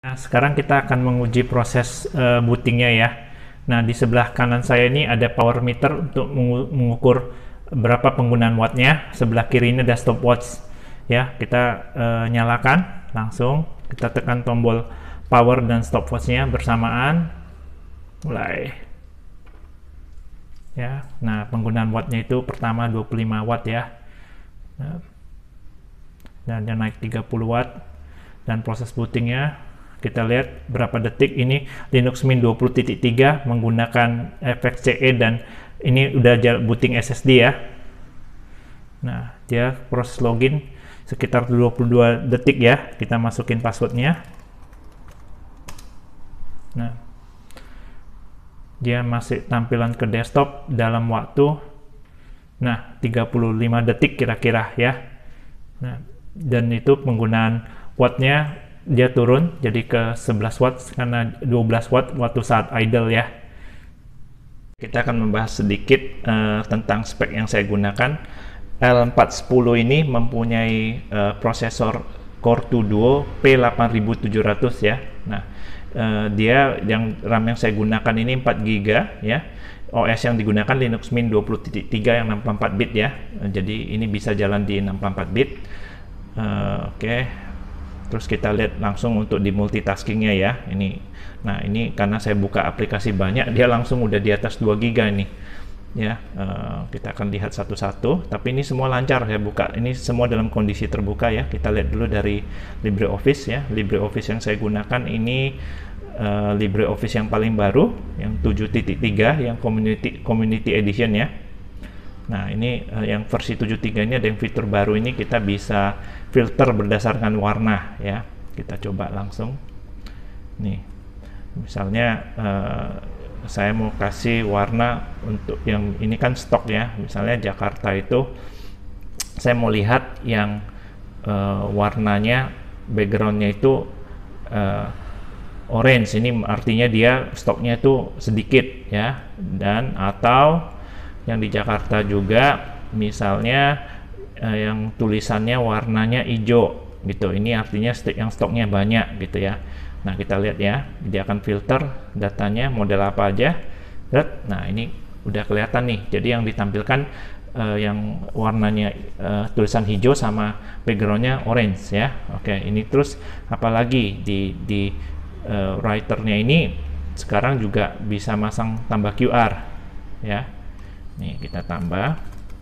Nah, sekarang kita akan menguji proses bootingnya ya. Nah, di sebelah kanan saya ini ada power meter untuk mengukur berapa penggunaan wattnya. Sebelah kiri ini ada stopwatch. Ya, kita nyalakan langsung. Kita tekan tombol power dan stopwatchnya bersamaan. Mulai. Ya, nah penggunaan wattnya itu pertama 25 watt ya. Nah, dan dia naik 30 watt. Dan proses bootingnya kita lihat berapa detik. Ini Linux Mint 20.3 menggunakan efek CE dan ini udah booting SSD ya. Nah, dia proses login sekitar 22 detik ya. Kita masukin passwordnya. Nah, dia masih tampilan ke desktop dalam waktu 35 detik kira-kira ya. Nah, dan itu penggunaan wattnya dia turun jadi ke 11 watt karena 12 watt waktu saat idle ya. Kita akan membahas sedikit tentang spek yang saya gunakan. L410 ini mempunyai prosesor Core 2 Duo P8700 ya. Nah, dia yang RAM yang saya gunakan ini 4 GB ya. OS yang digunakan Linux Mint 20.3 yang 64 bit ya. Jadi ini bisa jalan di 64 bit. Oke. Terus kita lihat langsung untuk di multitaskingnya ya. Nah ini karena saya buka aplikasi banyak, dia langsung udah di atas 2 GB nih. Ya, kita akan lihat satu-satu. Tapi ini semua lancar saya buka. Ini semua dalam kondisi terbuka ya. Kita lihat dulu dari LibreOffice ya. LibreOffice yang saya gunakan ini LibreOffice yang paling baru, yang 7.3, yang Community Edition ya. Nah ini yang versi 7.3 ini ada yang fitur baru ini, kita bisa filter berdasarkan warna ya. Kita coba langsung nih, misalnya saya mau kasih warna untuk yang ini kan stok ya, misalnya Jakarta itu saya mau lihat yang warnanya backgroundnya itu orange, ini artinya dia stoknya itu sedikit ya. Dan atau yang di Jakarta juga misalnya yang tulisannya warnanya hijau gitu, ini artinya yang stoknya banyak gitu ya. Nah kita lihat ya, dia akan filter datanya model apa aja. Nah ini udah kelihatan nih, jadi yang ditampilkan yang warnanya tulisan hijau sama backgroundnya orange ya. Oke, ini terus apalagi di writernya ini sekarang juga bisa masang tambah QR ya. Nih kita tambah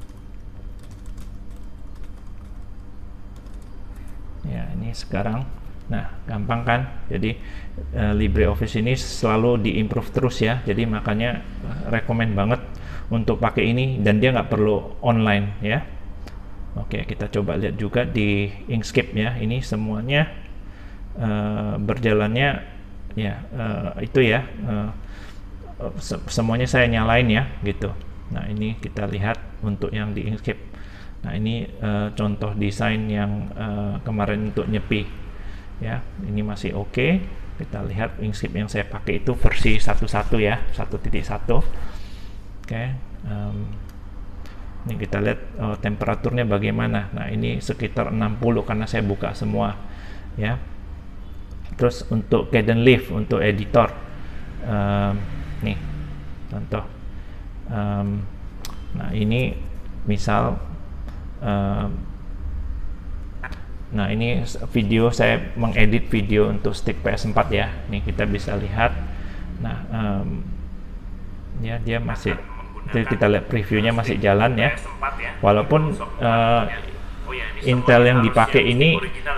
ya, ini sekarang. Nah gampang kan, jadi LibreOffice ini selalu diimprove terus ya, jadi makanya rekomen banget untuk pakai ini, dan dia nggak perlu online ya. Oke, kita coba lihat juga di Inkscape ya, ini semuanya berjalannya ya, itu ya, semuanya saya nyalain ya gitu. Nah ini kita lihat untuk yang di Inkscape. Nah ini contoh desain yang kemarin untuk nyepi ya, ini masih oke. Kita lihat Inkscape yang saya pakai itu versi 1.1 ya, 1.1. Oke, ini kita lihat temperaturnya bagaimana. Nah ini sekitar 60 karena saya buka semua ya. Terus untuk Kdenlive untuk editor, nih contoh. Nah ini misal nah ini video, saya mengedit video untuk stick PS4 ya. Ini kita bisa lihat. Nah ya dia masih, kita lihat previewnya masih jalan ya, walaupun Intel yang dipakai ini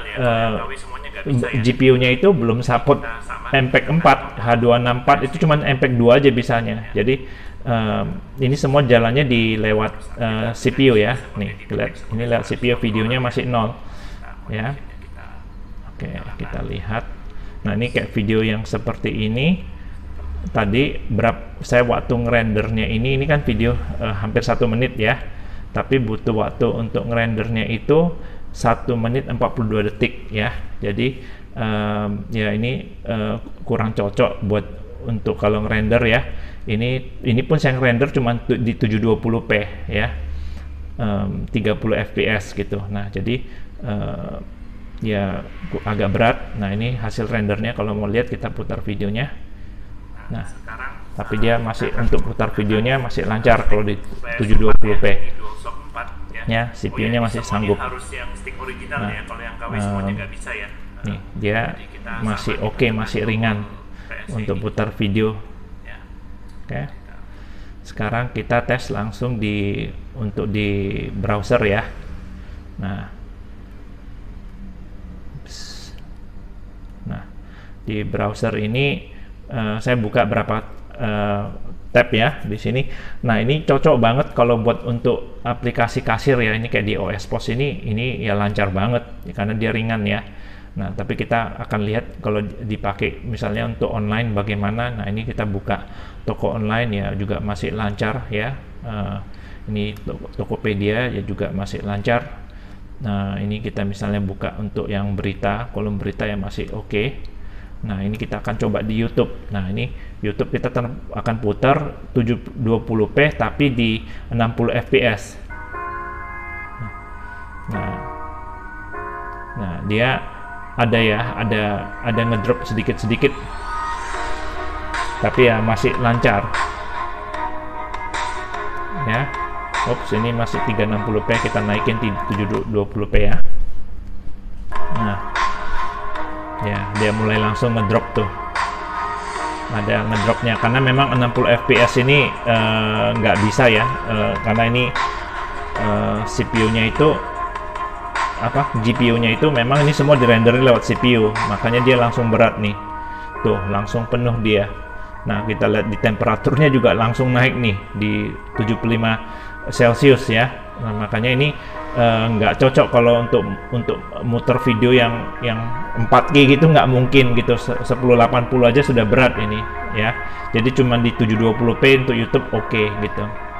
GPU-nya itu belum support MPEG 4, H264 itu cuma MPEG 2 aja bisanya. Jadi ini semua jalannya di lewat CPU ya. Nih, lihat ini, lihat CPU, videonya masih 0 ya. Oke, kita lihat. Nah, ini kayak video yang seperti ini. Tadi saya waktu ngerendernya ini kan video hampir 1 menit ya. Tapi butuh waktu untuk ngerendernya itu 1 menit 42 detik ya. Jadi ya ini kurang cocok buat untuk kalau ngerender ya. Ini pun saya ngerender cuma di 720p ya, 30 fps gitu. Nah jadi ya agak berat. Nah, ini hasil rendernya. Kalau mau lihat, kita putar videonya. Nah, tapi dia masih, untuk putar videonya masih lancar kalau di 720p ya, CPU-nya masih sanggup. Nah, nih dia masih oke, masih ringan untuk putar video. Oke, sekarang kita tes langsung untuk di browser ya. Nah, di browser ini saya buka berapa tab ya di sini. Nah, ini cocok banget kalau buat untuk aplikasi kasir ya. Ini kayak di OS Post ini ya lancar banget karena dia ringan ya. Nah, tapi kita akan lihat kalau dipakai misalnya untuk online bagaimana. Nah, ini kita buka toko online ya, juga masih lancar ya. Ini Tokopedia ya, juga masih lancar. Nah, ini kita misalnya buka untuk yang berita, kolom berita ya masih oke. Nah, ini kita akan coba di YouTube. Nah, ini YouTube kita akan putar 720p tapi di 60 fps. Nah, dia ada ya, ada ngedrop sedikit-sedikit, tapi ya masih lancar ya. Ini masih 360p, kita naikin 720p ya. Nah, ya dia mulai langsung ngedrop tuh, ada ngedropnya karena memang 60 fps ini nggak bisa ya, karena ini CPU-nya itu GPU-nya itu memang ini semua direnderin lewat CPU, makanya dia langsung berat nih, tuh langsung penuh dia. Nah, kita lihat di temperaturnya juga langsung naik nih di 75 Celcius ya. Nah, makanya ini nggak cocok kalau untuk muter video yang 4K gitu, nggak mungkin gitu. 1080 aja sudah berat ini ya. Jadi cuma di 720p untuk YouTube oke gitu.